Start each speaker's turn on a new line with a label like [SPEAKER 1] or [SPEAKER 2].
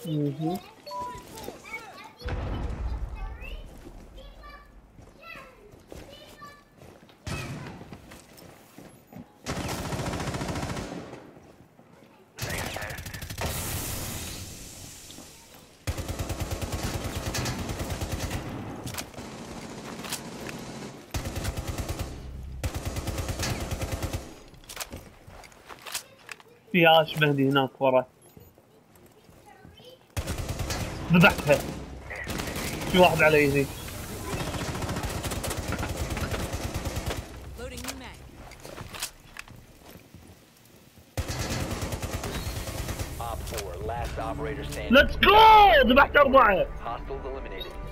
[SPEAKER 1] Mhm. في عاش مهدي هناك ورا. ذبحتها. في واحد على يدي.
[SPEAKER 2] Op 4, last operator standing.
[SPEAKER 1] ليتس جو. ذبحت 4.
[SPEAKER 2] Hostiles eliminated.